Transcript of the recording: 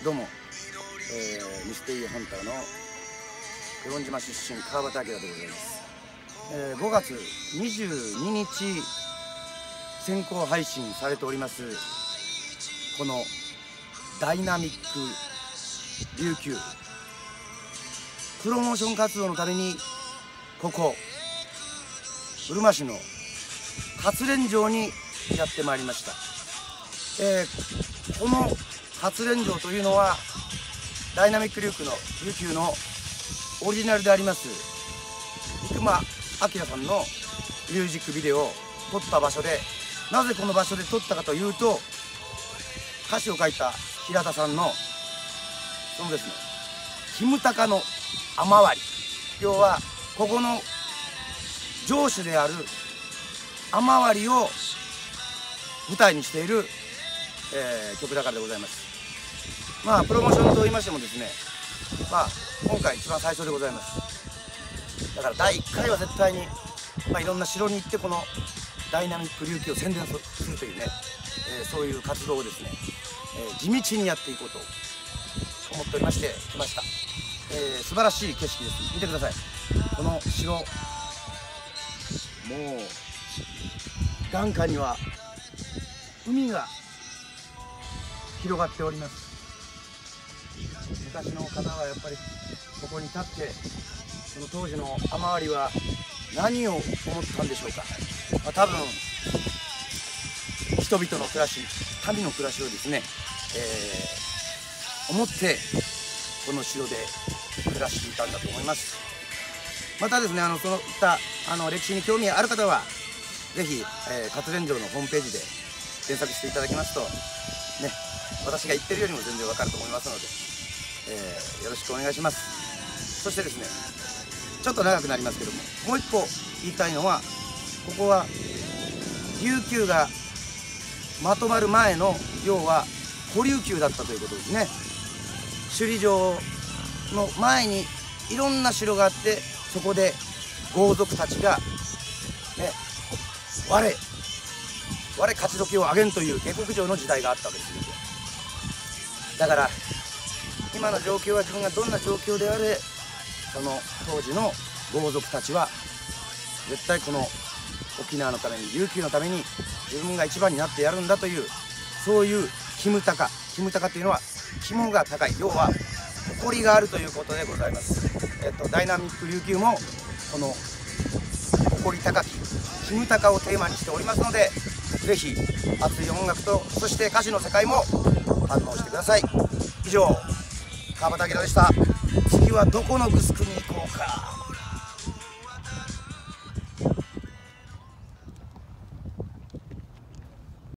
どうも、ミステリーハンターの与論島出身川端明でございます。5月22日先行配信されておりますこのダイナミック琉球プロモーション活動のためにここうるま市の活連城にやってまいりました。この活連城というのはダイナミック琉球のオリジナルであります生間明さんのミュージックビデオを撮った場所で、なぜこの場所で撮ったかというと、歌詞を書いた平田さんのそのですねキムタカの雨割り、要はここの城主である雨割りを舞台にしている、曲だからでございます。まあプロモーションと言いましてもですね、今回一番最初でございます。だから第1回は絶対に、いろんな城に行ってこのダイナミック琉球を宣伝するというね、そういう活動をですね、地道にやっていこうと思っておりまして来ました。素晴らしい景色です。見てください。この城、もう眼下には海が広がっております。昔の方はやっぱりここに立ってその当時の雨割りは何を思ったんでしょうか。多分人々の暮らし、民の暮らしをですね、思ってこの城で暮らしていたんだと思います。またですね、そういった歴史に興味ある方はぜひ、活連城のホームページで検索していただきますとね、私が言ってるよりも全然わかると思いますので、よろしくお願いします。そしてですね、ちょっと長くなりますけども、もう一個言いたいのは、ここは琉球がまとまる前の要は古琉球だったということですね。首里城の前にいろんな城があって、そこで豪族たちがね、我勝ち時をあげんという下克上の時代があったわけです。だから今の状況は自分がどんな状況であれ、その当時の豪族たちは絶対この沖縄のために、琉球のために自分が一番になってやるんだという、そういうキムタカというのは肝が高い、要は誇りがあるということでございます。ダイナミック琉球もこの誇り高きキムタカをテーマにしておりますので、ぜひ熱い音楽とそして歌詞の世界も堪能してください。以上、川端明でした。次はどこのグスクに行こうか。